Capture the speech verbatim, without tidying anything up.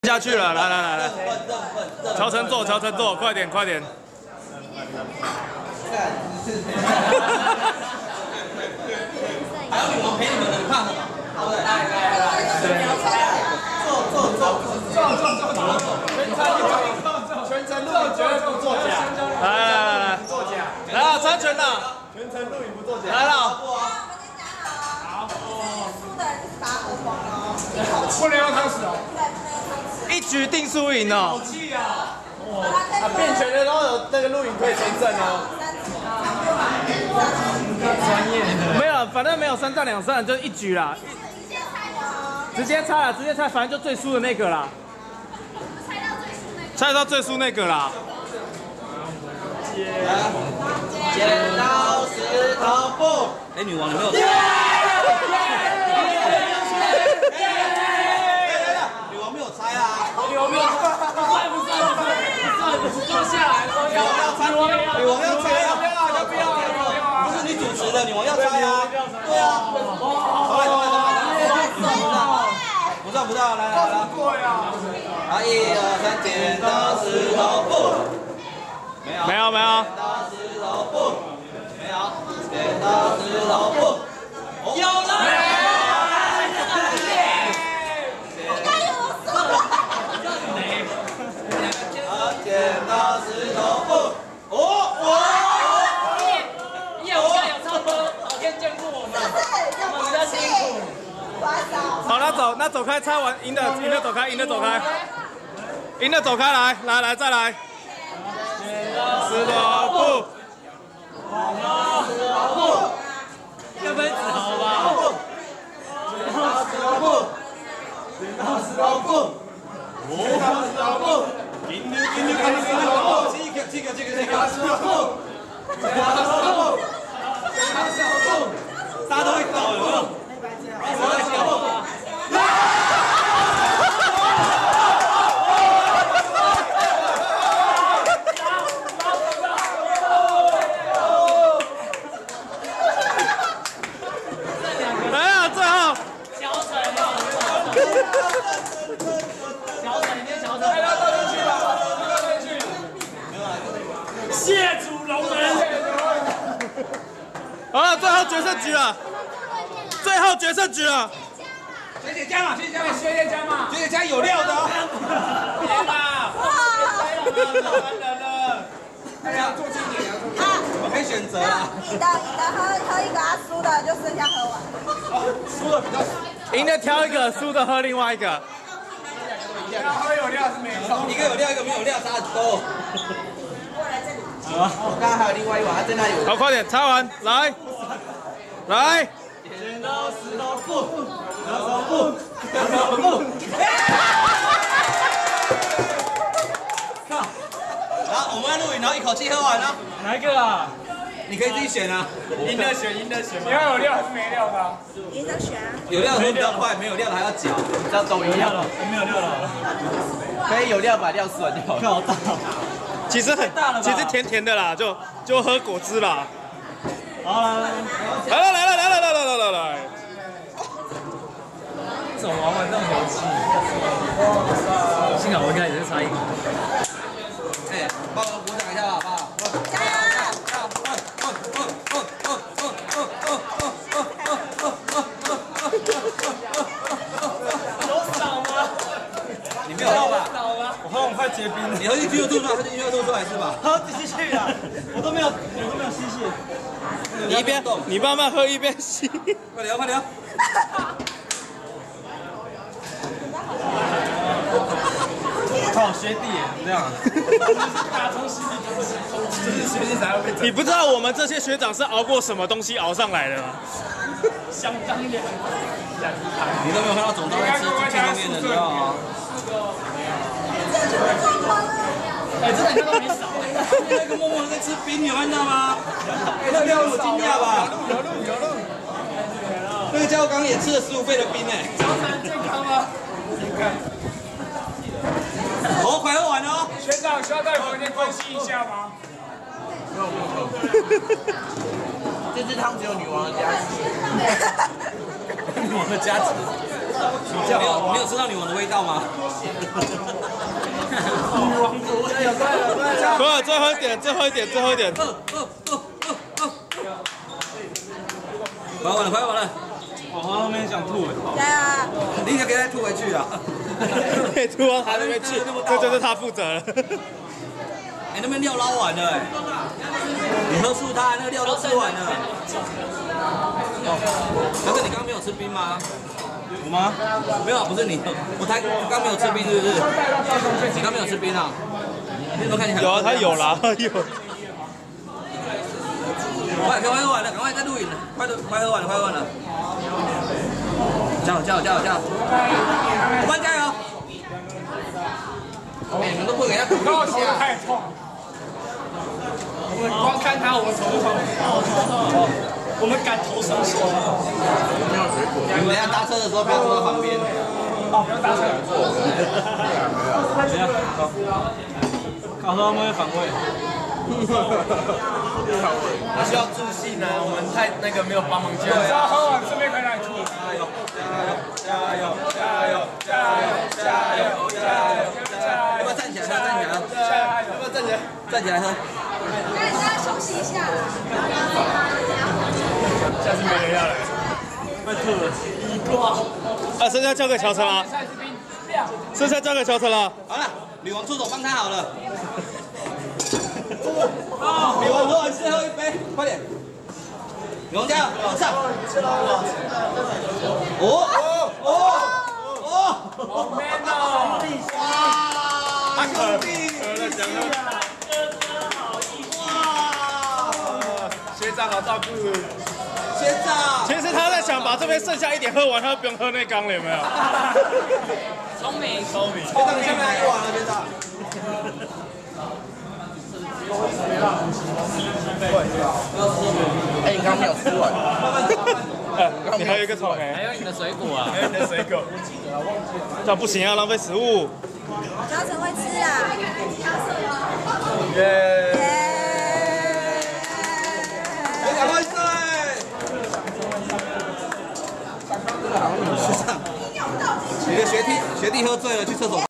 下去了，来来来来，乔晨坐，乔晨坐，快点快点。 还有女王陪你们的，你怕什么？对不对？来来来，坐坐坐坐坐坐坐，全程录影绝对不作假。 来来来来， 作假， 来了，参拳了， 全程录影不作假。 来了。 好，输的人就是把它喝光了， 不能用汤匙哦。 一局定输赢哦。 好气啊！啊，变拳的都有那个录影可以存证哦。专业的。 没有，反正没有三战两胜，就一局啦。直接猜了，直接猜，反正就最输的那个啦。猜到最输那个啦。 剪刀石头布。哎，女王你没有。女王没有猜啊。女王没有猜。不算不算不算不算，坐下来，坐下来。女王女王要猜啊！不要不要不是你主持的，女王要猜啊。对啊。好，来来来来。不算不算，来来来。好，一二三，剪刀石头布。没有没有没有。 剪刀石头布。没有。剪刀石头布。有了。剪刀石头布。哦哦。 业务家有超多，老天眷顾我们，我们比较辛苦。 好，那走，那走开，猜完赢的，赢的走开，赢的走开，赢的走开，来，来来再来。石头布， 要分子豪吧？ 剪刀石头布，剪刀石头布，剪刀石头布，金牛金牛金牛石头布，这个这个这个这个石头布，剪刀石头布，剪刀石头布，大家都会搞有没有？石头布。 谢主隆恩。 好了，最后决胜局了，最后决胜局了。 学姐加嘛，学姐加嘛，学姐加嘛，学姐加有料的哦。别啦，别了，完人了。哎呀，做经理啊，我可以选择啊。 你的你的喝喝一个，啊，输的就剩下喝完。 输的比较。 赢的挑一个，输的喝另外一个。 要喝有料是没错，一个有料，一个没有料，差很多。好，我刚刚还有另外一碗，在那里。 好，快点，猜完，来，来。 剪刀石头布，石头布，石头布。好，我们要录影，然后一口气喝完了。 哪一个啊？ 你可以自己选啊。 赢的选，赢的选。 你要有料还是没料的？ 赢的选啊。 有料的比较快，没有料的还要搅。 这样都一样了，我没有料了。 可以有料把料吃完就好。 好大。 其实很，其实甜甜的啦，就就喝果汁啦。 好了， 来了来了来了来了来了来。 怎么玩玩这种游戏？幸好我一开始是猜赢。 哎，帮我鼓掌一下好不好？ 加油！ 有少吗？ 你没有喝吧？ 我喝完快结冰了。 你喝进去就吐出来，喝进去就吐出来是吧？ 喝进去了，我都没有，我都没有吸气。 你一边你慢慢喝一边吸。 快点快点！ 靠学弟这样。 打从心里就是学弟才会被你不知道我们这些学长是熬过什么东西熬上来的吗？ 相当凉。 你都没有看到总刀在吃庆功面的时候啊？ 哎，这两个都没少。 那个默默在吃冰，你有看到吗？哎，那个让我惊讶吧？ 有路有路。 那个家伙刚刚也吃了十五倍的冰哎。 早餐健康吗？健康。 哦，快喝完了哦。 学长需要在房间分析一下吗？不用不用。 这支汤只有女王的加持。 女王的加持。 没有没有吃到女王的味道吗？ 快了，最后一点，最后一点，最后一点。 快完了，快完了！ 我后面想吐哎。 对啊。 你应该给他吐回去啊！ 可以吐到他那边去，这就是他负责了。 哎，那边料捞完了哎，你喝素汤那个料都吃完了。可是你刚刚没有吃冰吗？ 有吗？ 没有，不是你，我才刚没有吃冰，是不是？你刚没有吃冰啊？你怎么看起来？ 有啊，他有啦，有。 快，快喝完了，赶快再录影了，快都快喝完了，快喝完了。加油，加油，加油，加油！伙伴加油！哎，你们都不给人家鼓励一下。 太痛。我们光看他，我们头痛。我们感同身受。 你们等下搭车的时候不要坐在旁边。 哦，不要搭车。怎样？好。考试他们会反胃。 我需要助兴啊，我们太那个没有帮忙加。 只要喝完顺便可以来吐。 加油！加油！加油！加油！加油！加油！加油！要不要站起来喝？站起来喝！ 要不要站起来？ 站起来喝！ 那你大家休息一下。 下次没人要了。 会吐了。一个。 啊，剩下交给乔成了。剩下交给乔成了。 好了，女王出手帮他好了。女王喝完最后一杯，快点！女王加油，往上！哦哦哦哦！ 好 man 哦！ 哇！兄弟， 哇！学长好照顾。 学长。 其实他在想把这边剩下一点喝完，他就不用喝那缸了，有没有？ 聪明， 聪明。 学长，你下面还有碗了，学长。 哎，你刚刚没有吃完。 你还有一个草莓， 还有你的水果啊， 还有你的水果。这样不行，要浪费食物。 乔成会吃啦。 耶！ 两万岁！学长，你的学弟学弟喝醉了，去厕所